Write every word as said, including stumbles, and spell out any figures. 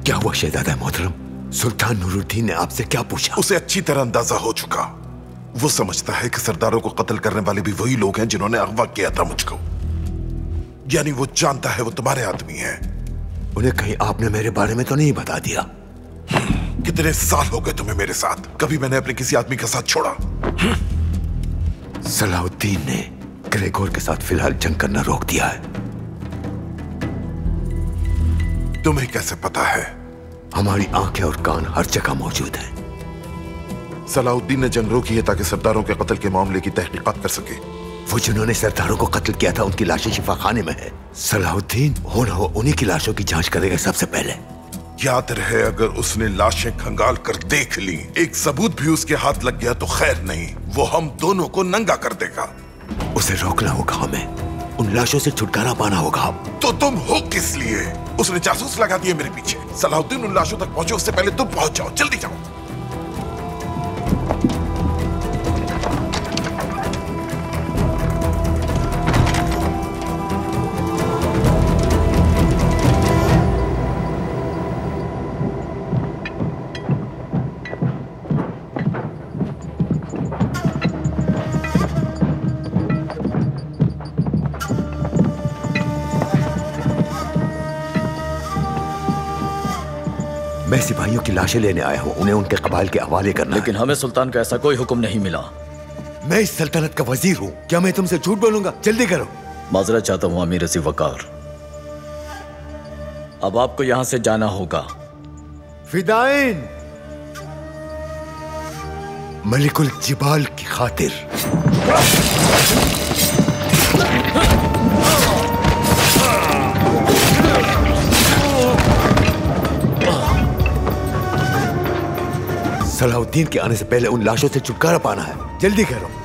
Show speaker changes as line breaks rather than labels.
क्या हुआ शहजादा मोहतरम? सुल्तान नूरुद्दीन ने आपसे क्या पूछा?
उसे अच्छी तरह अंदाजा हो चुका। वो समझता है कि सरदारों को कत्ल करने वाले भी वही लोग हैं जिन्होंने अगवा किया था मुझको। यानी वो जानता है वो तुम्हारे आदमी हैं।
उन्हें कहीं आपने मेरे बारे में तो नहीं बता दिया?
कितने साल हो गए तुम्हें मेरे साथ? कभी मैंने अपने किसी आदमी का साथ छोड़ा?
सलाहुद्दीन ने ग्रेगोर के साथ फिलहाल जंग करना रोक दिया है।
तुम्हें कैसे पता है?
हमारी आंखें और कान हर जगह मौजूद हैं।
सलाहुद्दीन ने जंग रोकी है ताकि सरदारों के कत्ल के मामले की तहकीकात कर सके।
वो जिन्होंने सरदारों को कत्ल किया था उनकी लाशें शिफा खाने में है। सलाहुद्दीन हो ना हो उन्हीं की लाशों की जांच करेगा सबसे पहले।
याद रहे, अगर उसने लाशें खंगाल कर देख ली, एक सबूत भी उसके हाथ लग गया तो खैर नहीं, वो हम दोनों को नंगा कर देगा।
उसे रोकना होगा हमें, उन लाशों से छुटकारा पाना होगा।
तो तुम हो किस लिए? उसने जासूस लगा दिए मेरे पीछे। सलाहुद्दीन उन लाशों तक पहुंचे उससे पहले तुम पहुंच जाओ, जल्दी जाओ।
मैं सिपाहियों की लाशें लेने आया हूं, उन्हें उनके कबाइल के हवाले करना।
लेकिन हमें सुल्तान का ऐसा कोई हुक्म नहीं मिला।
मैं इस सल्तनत का वजीर हूं, क्या मैं तुमसे झूठ बोलूंगा? जल्दी करो।
माजरत चाहता हूं अमीर रसी वकार, अब आपको यहां से जाना होगा।
फिदाइन मलिकुल जिबाल की खातिर। सलाहुद्दीन के आने से पहले उन लाशों से छुटकारा पाना है, जल्दी करो।